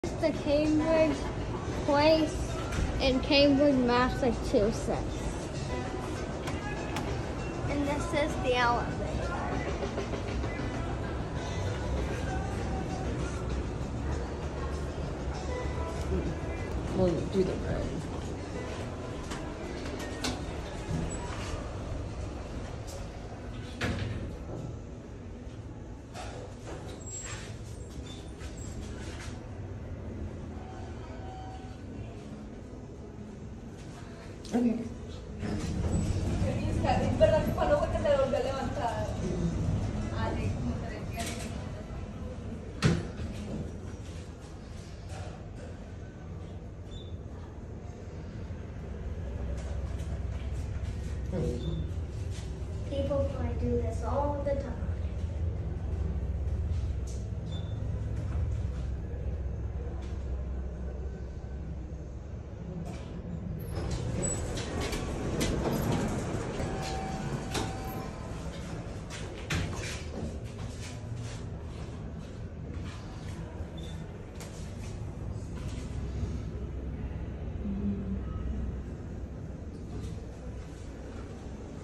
The Cambridge place in Cambridge, Massachusetts. And this is the elevator. We'll do the red. Okay. Es verdad que cuando fue que te volvió a levantar. Ale, como te decía. People probably do this all the time.